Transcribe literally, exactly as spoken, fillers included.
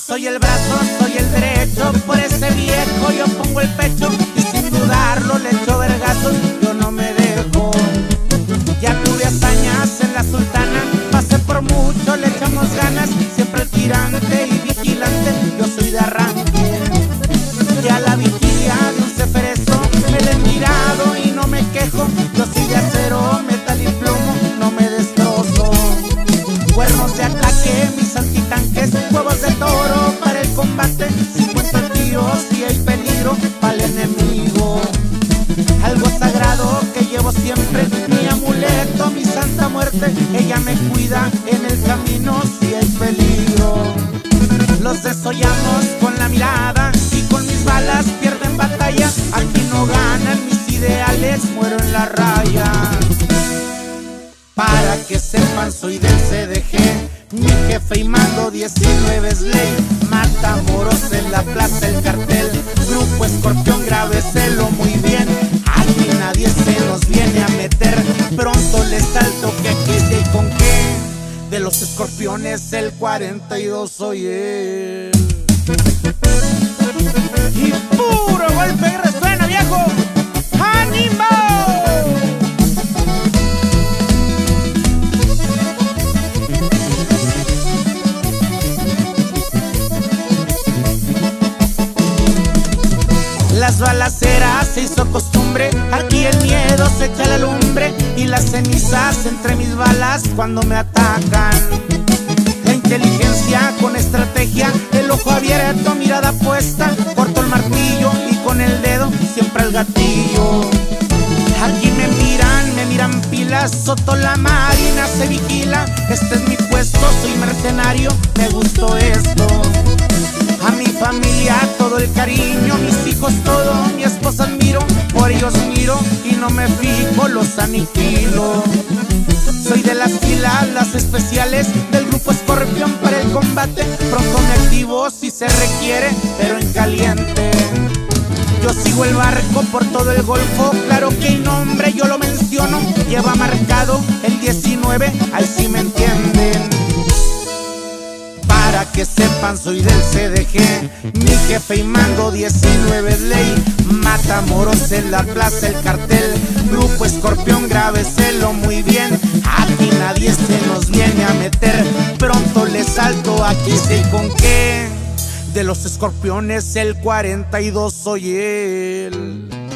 Soy el brazo, soy el derecho, por ese viejo yo pongo el pecho y sin dudarlo le echo vergazos, yo no me dejo. Ya tuve hazañas en la sultana, pasé por mucho, le echamos ganas, siempre el tirante y vigilante, yo soy de arranque. Ya la vigilia de un ceferezo, me le he tirado y no me quejo, yo soy de acero, metal y plomo, no me destrozo. Cuernos de ataque, mis antitanques, huevos de toro para el combate, cincuenta tiros y hay peligro para el enemigo. Algo sagrado que llevo siempre, mi amuleto, mi santa muerte, ella me cuida en el camino si hay peligro. Los desollamos con la mirada y con mis balas pierden batalla, aquí no ganan mis ideales, muero en la raya. Para que sepan soy del C D G, mi jefe y mando diecinueve es ley. Matamoros en la plaza el cartel, Grupo Escorpión, grábeselo muy bien. Aquí nadie se nos viene a meter, pronto les salto que aquí sí hay con qué. De los escorpiones el cuarenta y dos soy él. Y puro golpe que resuena, viejo. ¡Ánimo! Las balaceras se hizo costumbre, aquí el miedo se echa la lumbre y las cenizas entre mis balas cuando me atacan. La inteligencia con estrategia, el ojo abierto, mirada puesta, corto el martillo y con el dedo siempre al gatillo. Aquí me miran, me miran pilas, Soto la marina se vigila, este es mi puesto, soy mercenario, me gustó esto. A mi familia todo el cariño, mis hijos todo, mi esposa admiro, por ellos miro y no me fijo, los aniquilo. Soy de las filas, las especiales del Grupo Escorpión para el combate, pronto me activo si se requiere, pero en caliente. Yo sigo el barco por todo el golfo, claro que el nombre yo lo menciono, lleva marcado el diecinueve, ahí sí me entienden. Para que sepan soy del C D G, mi jefe y mando diecinueve es ley. Matamoros en la plaza el cartel, Grupo Escorpión, grábeselo muy bien. Aquí nadie se nos viene a meter, pronto les salto, aquí sé con qué. De los escorpiones el cuarenta y dos soy él.